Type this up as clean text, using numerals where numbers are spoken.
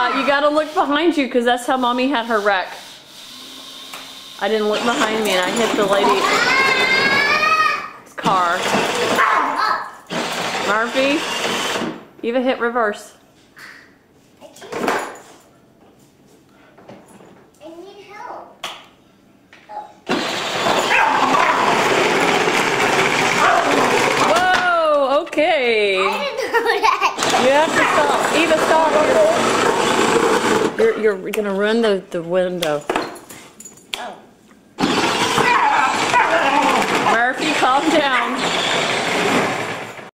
Yeah, you gotta look behind you because that's how Mommy had her wreck. I didn't look behind me and I hit the lady's car. Murphy, Eva hit reverse. I need help. Whoa, okay. I didn't know that. You have to stop. Eva, stop. You're gonna ruin the window. Oh. Murphy, calm down.